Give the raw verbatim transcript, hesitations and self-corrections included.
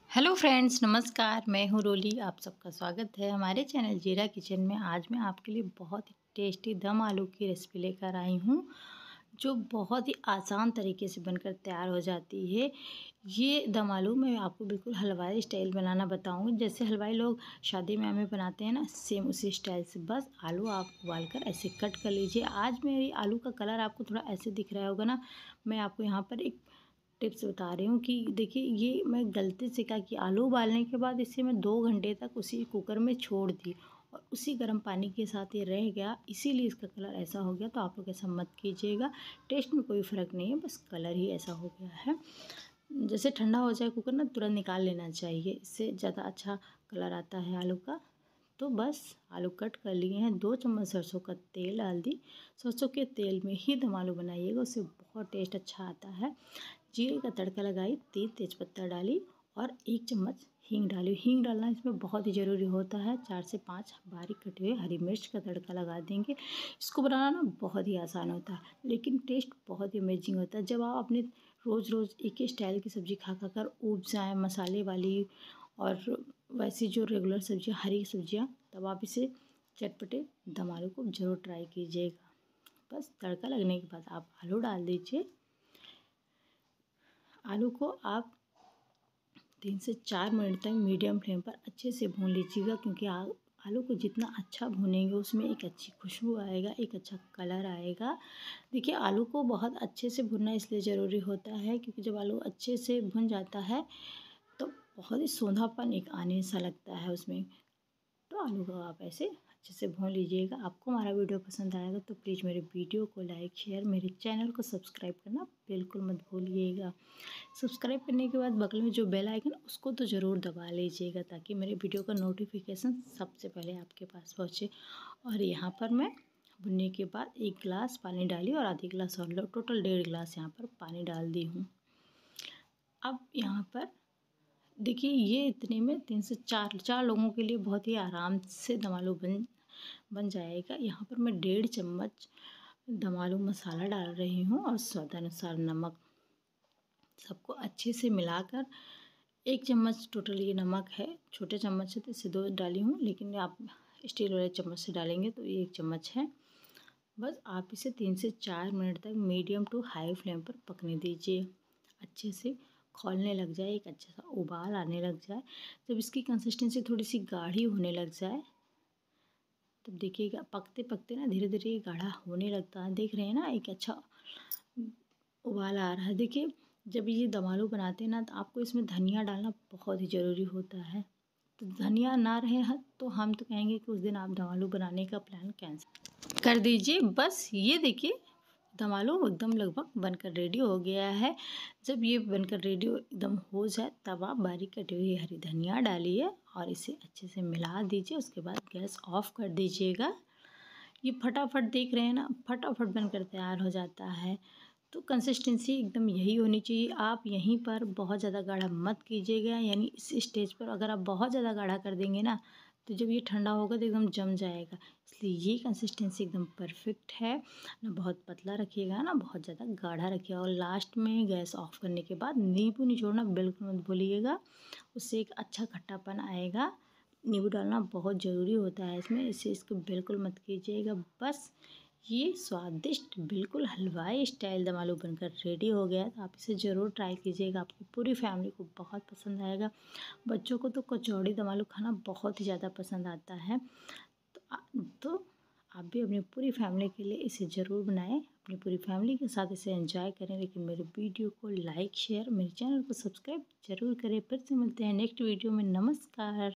Hello friends, नमस्कार। मैं हूँ रोली। आप सबका स्वागत है हमारे चैनल जीरा किचन में। आज मैं आपके लिए बहुत ही टेस्टी दम आलू की रेसिपी लेकर आई हूँ, जो बहुत ही आसान तरीके से बनकर तैयार हो जाती है। ये दम आलू मैं आपको बिल्कुल हलवाई स्टाइल बनाना बताऊँगी। जैसे हलवाई लोग शादी में हमें बनाते हैं ना, सेम उसी स्टाइल से। बस आलू आप उबाल कर ऐसे कट कर लीजिए। आज मेरी आलू का कलर आपको थोड़ा ऐसे दिख रहा होगा ना। मैं आपको यहाँ पर एक टिप्स बता रही हूँ कि देखिए, ये मैं गलती से क्या कि आलू उबालने के बाद इसे मैं दो घंटे तक उसी कुकर में छोड़ दी और उसी गर्म पानी के साथ ये रह गया, इसीलिए इसका कलर ऐसा हो गया। तो आप लोग ऐसा मत कीजिएगा, टेस्ट में कोई फ़र्क नहीं है, बस कलर ही ऐसा हो गया है। जैसे ठंडा हो जाए कुकर ना, तुरंत निकाल लेना चाहिए, इससे ज़्यादा अच्छा कलर आता है आलू का। तो बस आलू कट कर लिए हैं। दो चम्मच सरसों का तेल डाल दी। सरसों के तेल में ही दम आलू बनाइएगा, उससे बहुत टेस्ट अच्छा आता है। जीरे का तड़का लगाई, तीन तेज़पत्ता डाली और एक चम्मच हींग डाली। हींग डालना इसमें बहुत ही ज़रूरी होता है। चार से पाँच बारीक कटे हुए हरी मिर्च का तड़का लगा देंगे। इसको बनाना ना बहुत ही आसान होता है, लेकिन टेस्ट बहुत ही अमेजिंग होता है। जब आप अपने रोज़ रोज़ एक ही स्टाइल की सब्ज़ी खा खा कर ऊब जाएँ, मसाले वाली और वैसी जो रेगुलर सब्जियाँ, हरी सब्जियाँ, तब आप इसे चटपटे दम आलू को ज़रूर ट्राई कीजिएगा। बस तड़का लगने के बाद आप आलू डाल दीजिए। आलू को आप तीन से चार मिनट तक मीडियम फ्लेम पर अच्छे से भून लीजिएगा, क्योंकि आलू को जितना अच्छा भूनेंगे उसमें एक अच्छी खुशबू आएगा, एक अच्छा कलर आएगा। देखिए, आलू को बहुत अच्छे से भुनना इसलिए ज़रूरी होता है क्योंकि जब आलू अच्छे से भुन जाता है तो बहुत ही सोंधापन एक आने सा लगता है उसमें। तो आलू को आप ऐसे अच्छे से भून लीजिएगा। आपको हमारा वीडियो पसंद आएगा तो प्लीज़ मेरे वीडियो को लाइक, शेयर, मेरे चैनल को सब्सक्राइब करना बिल्कुल मत भूलिएगा। सब्सक्राइब करने के बाद बगल में जो बेल आइकन उसको तो ज़रूर दबा लीजिएगा, ताकि मेरे वीडियो का नोटिफिकेशन सबसे पहले आपके पास पहुँचे। और यहाँ पर मैं भुनने के बाद एक गिलास पानी डाली और आधी गिलास और लो, टोटल डेढ़ गिलास यहाँ पर पानी डाल दी हूँ। अब यहाँ पर देखिए, ये इतने में तीन से चार चार लोगों के लिए बहुत ही आराम से दम आलू बन बन जाएगा। यहाँ पर मैं डेढ़ चम्मच दम आलू मसाला डाल रही हूँ और स्वादानुसार नमक। सबको अच्छे से मिलाकर एक चम्मच टोटल ये नमक है। छोटे चम्मच से तो इससे दो डाली हूँ, लेकिन आप स्टील वाले चम्मच से डालेंगे तो ये एक चम्मच है। बस आप इसे तीन से चार मिनट तक मीडियम टू हाई फ्लेम पर पकने दीजिए। अच्छे से खौलने लग जाए, एक अच्छा सा उबाल आने लग जाए, जब इसकी कंसिस्टेंसी थोड़ी सी गाढ़ी होने लग जाए, तब देखिएगा पकते पकते ना धीरे धीरे ये गाढ़ा होने लगता है। देख रहे हैं ना, एक अच्छा उबाल आ रहा है। देखिए, जब ये दम आलू बनाते हैं ना, तो आपको इसमें धनिया डालना बहुत ही ज़रूरी होता है। तो धनिया ना रहे हैं तो हम तो कहेंगे कि उस दिन आप दम आलू बनाने का प्लान कैंसिल कर दीजिए। बस ये देखिए, दम आलू एकदम लगभग बनकर रेडी हो गया है। जब ये बनकर रेडी एकदम हो जाए, तब आप बारीक कटी हुई हरी धनिया डालिए और इसे अच्छे से मिला दीजिए। उसके बाद गैस ऑफ कर दीजिएगा। ये फटाफट देख रहे हैं ना, फटाफट बनकर तैयार हो जाता है। तो कंसिस्टेंसी एकदम यही होनी चाहिए। आप यहीं पर बहुत ज़्यादा गाढ़ा मत कीजिएगा, यानी इस स्टेज पर अगर आप बहुत ज़्यादा गाढ़ा कर देंगे ना, तो जब ये ठंडा होगा तो एकदम जम जाएगा। इसलिए ये कंसिस्टेंसी एकदम परफेक्ट है। ना बहुत पतला रखिएगा, ना बहुत ज़्यादा गाढ़ा रखिएगा। और लास्ट में गैस ऑफ करने के बाद नींबू निचोड़ना बिल्कुल मत भूलिएगा, उससे एक अच्छा खट्टापन आएगा। नींबू डालना बहुत ज़रूरी होता है इसमें, इससे इसको बिल्कुल मत कीजिएगा। बस ये स्वादिष्ट बिल्कुल हलवाई स्टाइल दम आलू बनकर रेडी हो गया है। तो आप इसे ज़रूर ट्राई कीजिएगा, आपकी पूरी फैमिली को बहुत पसंद आएगा। बच्चों को तो कचौड़ी दम आलू खाना बहुत ही ज़्यादा पसंद आता है। तो, आ, तो आप भी अपनी पूरी फैमिली के लिए इसे ज़रूर बनाएं, अपनी पूरी फैमिली के साथ इसे एंजॉय करें। लेकिन मेरे वीडियो को लाइक, शेयर, मेरे चैनल को सब्सक्राइब ज़रूर करें। फिर से मिलते हैं नेक्स्ट वीडियो में। नमस्कार।